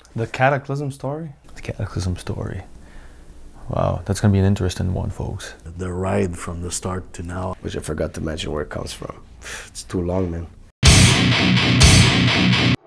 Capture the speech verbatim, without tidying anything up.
The Kataklysm story? The Kataklysm story. Wow, that's going to be an interesting one, folks. The ride from the start to now. Which I forgot to mention where it comes from. It's too long, man.